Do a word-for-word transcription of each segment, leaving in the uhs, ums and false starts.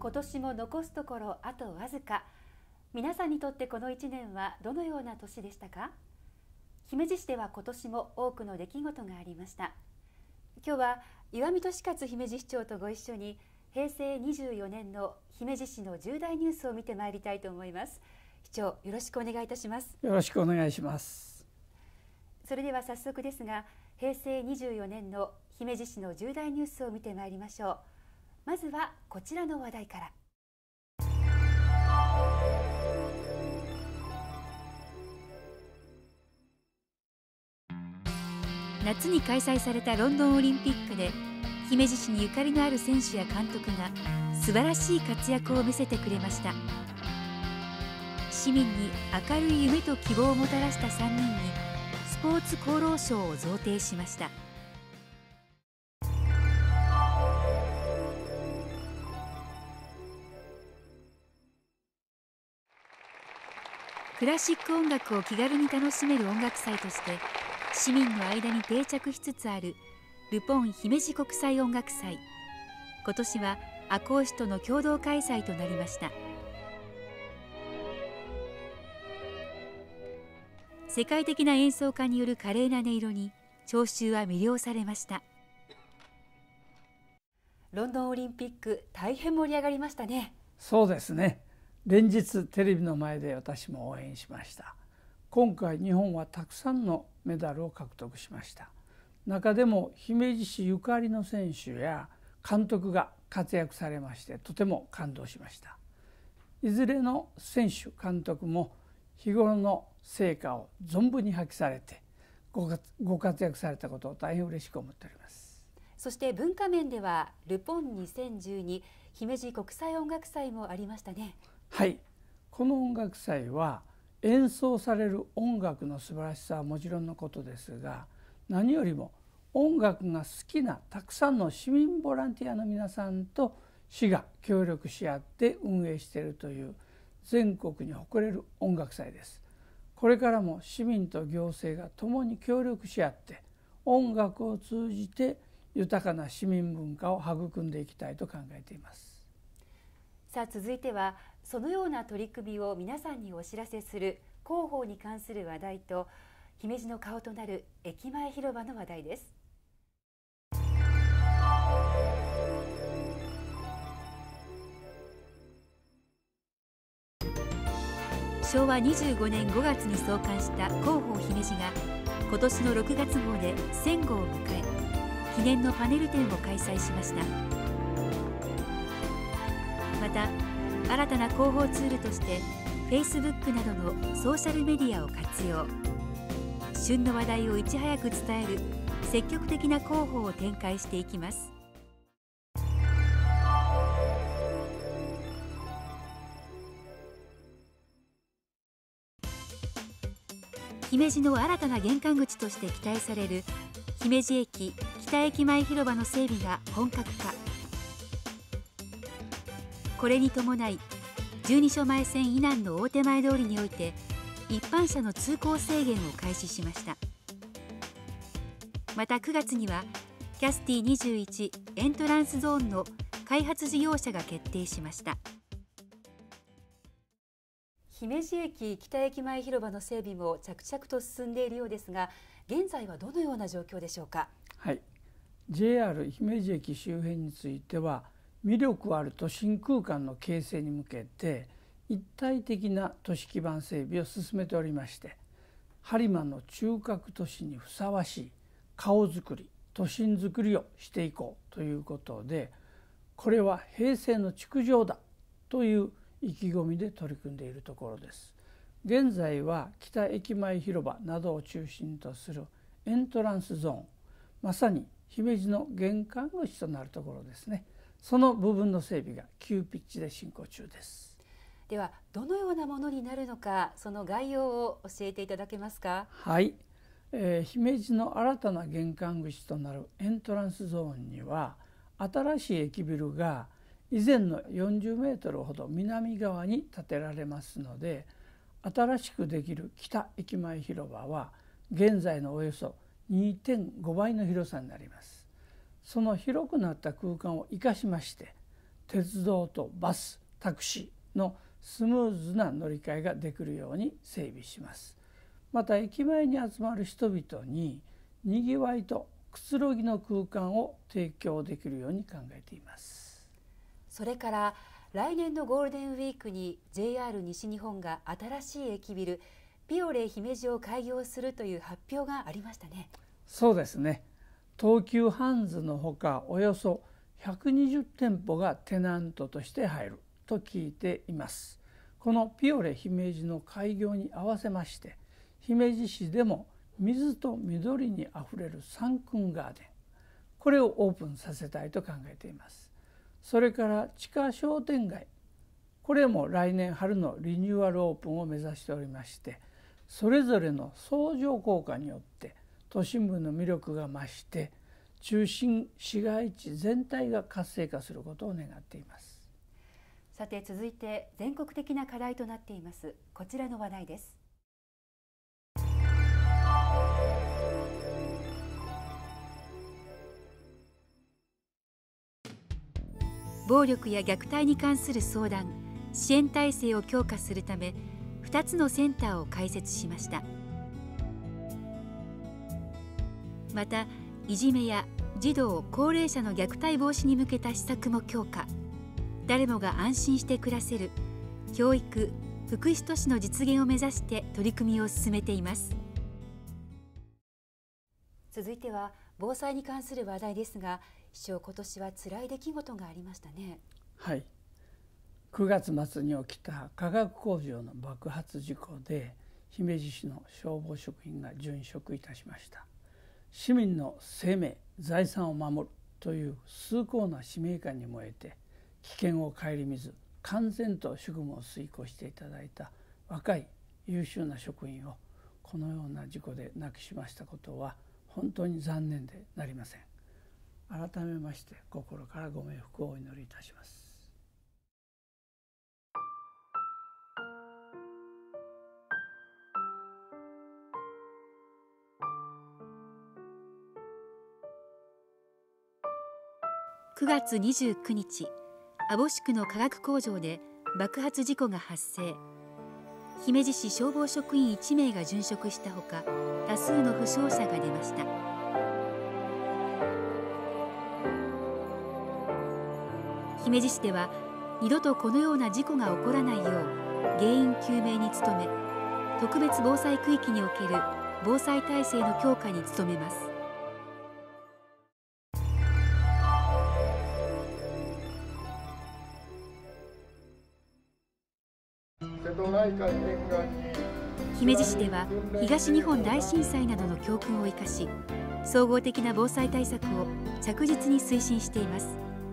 今年も残すところあとわずか。皆さんにとってこのいちねんはどのような年でしたか？姫路市では今年も多くの出来事がありました。今日は岩見俊勝姫路市長とご一緒にへいせいにじゅうよねんの姫路市の重大ニュースを見てまいりたいと思います。市長、よろしくお願いいたします。 よろしくお願いします。 それでは早速ですが、へいせいにじゅうよねんの姫路市の重大ニュースを見てまいりましょう。まずはこちらの話題から。夏に開催されたロンドンオリンピックで姫路市にゆかりのある選手や監督が素晴らしい活躍を見せてくれました。市民に明るい夢と希望をもたらしたさんにんにスポーツ功労賞を贈呈しました。クラシック音楽を気軽に楽しめる音楽祭として市民の間に定着しつつあるルポン姫路国際音楽祭。今年は赤穂市との共同開催となりました。世界的な演奏家による華麗な音色に聴衆は魅了されました。ロンドンオリンピック、大変盛り上がりましたね。 そうですね。連日テレビの前で私も応援しました。今回日本はたくさんのメダルを獲得しました。中でも姫路市ゆかりの選手や監督が活躍されましてとても感動しました。いずれの選手監督も日頃の成果を存分に発揮されてご活躍されたことを大変嬉しく思っております。 そして文化面ではルポンにせんじゅうに姫路国際音楽祭もありましたね。 はい、この音楽祭は演奏される音楽の素晴らしさはもちろんのことですが、何よりも音楽が好きなたくさんの市民ボランティアの皆さんと市が協力し合って運営しているという全国に誇れる音楽祭です。これからも市民と行政が共に協力し合って音楽を通じて豊かな市民文化を育んでいきたいと考えています。 さあ、続いてはそのような取り組みを皆さんにお知らせする広報に関する話題と姫路の顔となる駅前広場の話題です。しょうわにじゅうごねんごがつに創刊した広報姫路が今年のろくがつ号でせんごうを迎え、記念のパネル展を開催しました。また新たな広報ツールとして フェイスブック などのソーシャルメディアを活用、旬の話題をいち早く伝える積極的な広報を展開していきます。姫路の新たな玄関口として期待される姫路駅北駅前広場の整備が本格化。これに伴い十二所前線以南の大手前通りにおいて一般車の通行制限を開始しました。またくがつにはキャスティにじゅういちエントランスゾーンの開発事業者が決定しました。姫路駅北駅前広場の整備も着々と進んでいるようですが、現在はどのような状況でしょうか？ はい、ジェイアール 姫路駅周辺については魅力ある都心空間の形成に向けて一体的な都市基盤整備を進めておりまして、播磨の中核都市にふさわしい顔づくり、都心づくりをしていこうということで、これは平成の築城だという意気込みで取り組んでいるところです。現在は北駅前広場などを中心とするエントランスゾーン、まさに姫路の玄関口となるところですね。その部分の整備が急ピッチで進行中です。 ではどのようなものになるのか、その概要を教えていただけますか？ はい、えー、姫路の新たな玄関口となるエントランスゾーンには新しい駅ビルが以前のよんじゅうメートルほど南側に建てられますので、新しくできる北駅前広場は現在のおよそ にてんご 倍の広さになります。その広くなった空間を生かしまして、 鉄道とバス、タクシーのスムーズな乗り換えができるように整備します。また駅前に集まる人々ににぎわいとくつろぎの空間を提供できるように考えています。 それから来年のゴールデンウィークに ジェイアール 西日本が新しい駅ビルピオレ姫路を開業するという発表がありましたね。 そうですね。東急ハンズのほかおよそひゃくにじゅう店舗がテナントとして入ると聞いています。このピオレ姫路の開業に合わせまして、姫路市でも水と緑にあふれるサンクンガーデン、これをオープンさせたいと考えています。それから地下商店街、これも来年春のリニューアルオープンを目指しておりまして、それぞれの相乗効果によって都心部の魅力が増して中心市街地全体が活性化することを願っています。 さて続いて全国的な課題となっていますこちらの話題です。暴力や虐待に関する相談・支援体制を強化するためふたつのセンターを開設しました。またいじめや児童・高齢者の虐待防止に向けた施策も強化、誰もが安心して暮らせる教育・福祉都市の実現を目指して取り組みを進めています。続いては防災に関する話題ですが、市長、今年は辛い出来事がありましたね。 はい、くがつ末に起きた化学工場の爆発事故で姫路市の消防職員が殉職いたしました。市民の生命・財産を守るという崇高な使命感に燃えて危険を顧みず敢然と職務を遂行していただいた若い優秀な職員をこのような事故で亡くしましたことは本当に残念でなりません。改めまして心からご冥福をお祈りいたします。 くがつにじゅうくにち、網干区の化学工場で爆発事故が発生。姫路市消防職員いちめいが殉職したほか、多数の負傷者が出ました。姫路市では二度とこのような事故が起こらないよう原因究明に努め、特別防災区域における防災体制の強化に努めます。姫路市では東日本大震災などの教訓を生かし、総合的な防災対策を着実に推進しています。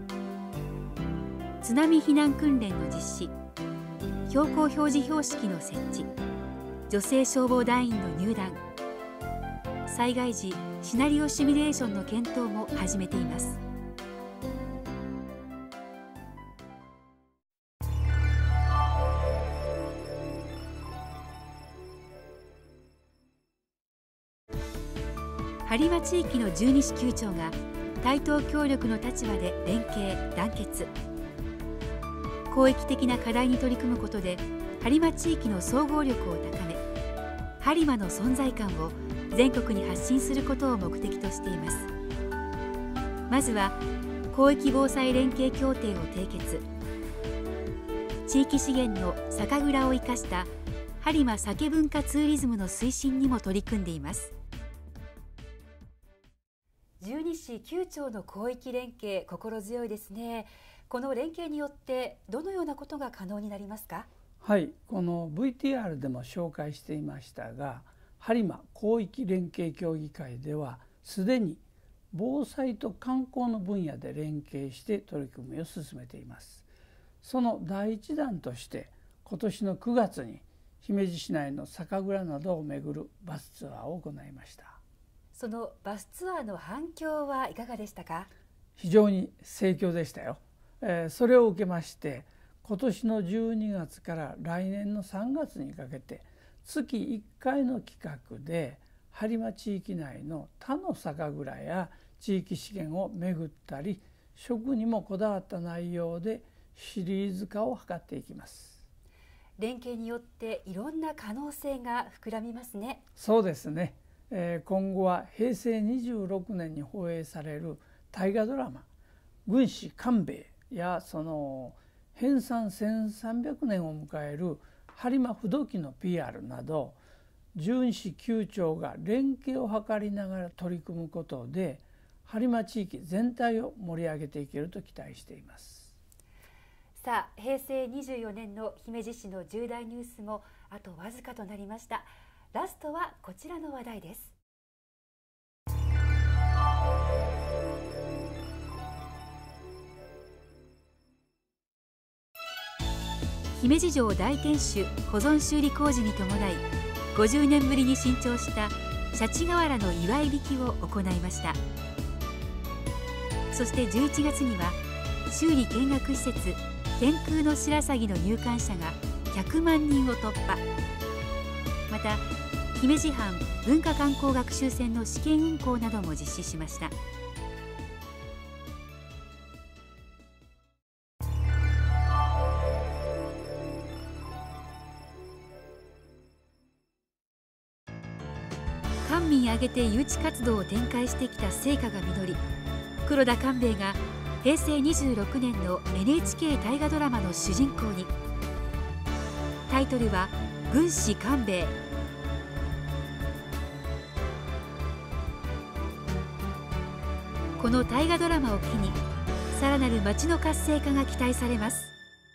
津波避難訓練の実施、標高表示標識の設置、女性消防団員の入団、災害時シナリオシミュレーションの検討も始めています。播磨地域のじゅうに市級長が対等協力の立場で連携・団結、広域的な課題に取り組むことで播磨地域の総合力を高め、播磨の存在感を全国に発信することを目的としています。まずは広域防災連携協定を締結、地域資源の酒蔵を生かした播磨酒文化ツーリズムの推進にも取り組んでいます。じゅうに市きゅう町の広域連携、心強いですね。この連携によってどのようなことが可能になりますか？ はい、この ブイティーアール でも紹介していましたが、播磨広域連携協議会ではすでに防災と観光の分野で連携して取り組みを進めています。その第一弾として今年のくがつに姫路市内の酒蔵などを巡るバスツアーを行いました。 そのバスツアーの反響はいかがでしたか？ 非常に盛況でしたよ。えー、それを受けまして今年のじゅうにがつから来年のさんがつにかけて月いっかいの企画で播磨地域内の他の酒蔵や地域資源を巡ったり食にもこだわった内容でシリーズ化を図っていきます。 連携によっていろんな可能性が膨らみますね。 そうですね、えー、今後はへいせいにじゅうろくねんに放映される大河ドラマ軍師官兵衛やその編纂せんさんびゃくねんを迎える播磨不動記の ピーアール など巡視き庁が連携を図りながら取り組むことで播磨地域全体を盛り上げていけると期待しています。 さあ、へいせいにじゅうよねんの姫路市の重大ニュースもあとわずかとなりました。ラストはこちらの話題です。姫路城大天守保存修理工事に伴いごじゅうねんぶりに新調したシャチ河原の祝い引きを行いました。そしてじゅういちがつには修理見学施設天空の白鷺の入館者がひゃくまんにんを突破。また姫路藩文化観光学習船の試験運航なども実施しました。官民挙げて誘致活動を展開してきた成果が実り、黒田官兵衛がへいせいにじゅうろくねんの エヌエイチケー 大河ドラマの主人公に。タイトルは軍師官兵衛。この大河ドラマを機にさらなる町の活性化が期待されます。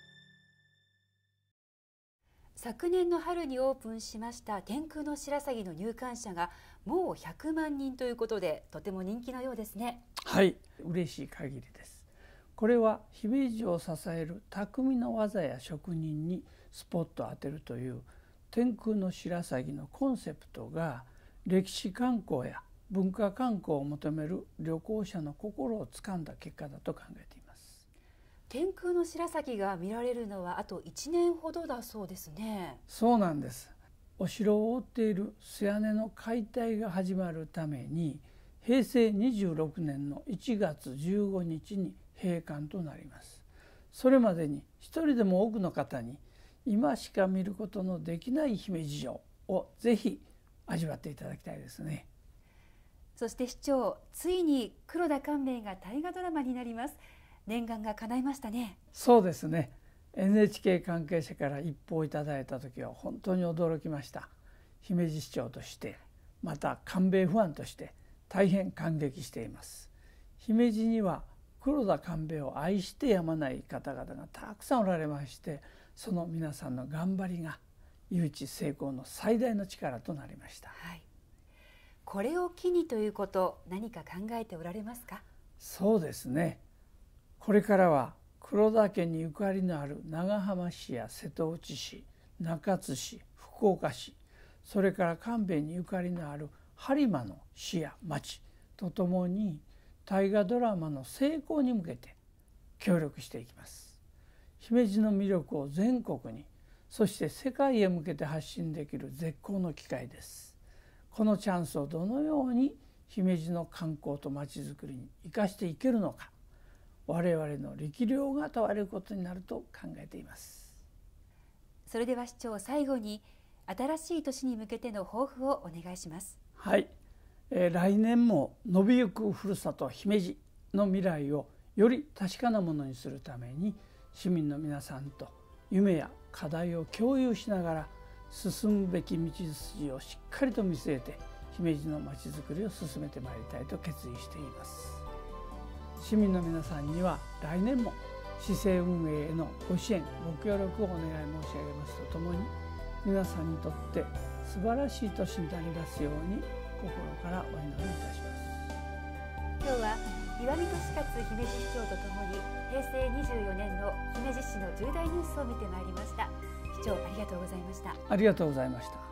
昨年の春にオープンしました天空の白鷺の入館者がもうひゃくまんにんということで、とても人気のようですね。 はい、嬉しい限りです。これは姫路を支える匠の技や職人にスポットを当てるという天空の白鷺のコンセプトが歴史観光や文化観光を求める旅行者の心をつかんだ結果だと考えています。 天空の白鷺が見られるのはあといちねんほどだそうですね。 そうなんです。お城を覆っている素屋根の解体が始まるためにへいせいにじゅうろくねんのいちがつじゅうごにちに閉館となります。それまでに一人でも多くの方に今しか見ることのできない姫路城をぜひ味わっていただきたいですね。 そして市長、ついに黒田官兵衛が大河ドラマになります。念願が叶いましたね。 そうですね。エヌエイチケー 関係者から一報いただいた時は本当に驚きました。姫路市長としてまた官兵衛ファンとして大変感激しています。姫路には黒田官兵衛を愛してやまない方々がたくさんおられまして、その皆さんの頑張りが誘致成功の最大の力となりました。 はい、これを機にということ、何か考えておられますか？ そうですね。これからは黒田家にゆかりのある長浜市や瀬戸内市、中津市、福岡市、それから官兵衛にゆかりのある播磨の市や町とともに大河ドラマの成功に向けて協力していきます。姫路の魅力を全国に、そして世界へ向けて発信できる絶好の機会です。このチャンスをどのように姫路の観光とまちづくりに生かしていけるのか、我々の力量が問われることになると考えています。 それでは市長、最後に新しい年に向けての抱負をお願いします。 はい、えー、来年も伸びゆくふるさと姫路の未来をより確かなものにするために、市民の皆さんと夢や課題を共有しながら進むべき道筋をしっかりと見据えて姫路のまちづくりを進めてまいりたいと決意しています。市民の皆さんには来年も市政運営へのご支援ご協力をお願い申し上げますとともに、皆さんにとって素晴らしい年になりますように心からお祈りいたします。 今日は石見利勝姫路市長とともにへいせいにじゅうよねんの姫路市の重大ニュースを見てまいりました。市長、ありがとうございました。 ありがとうございました。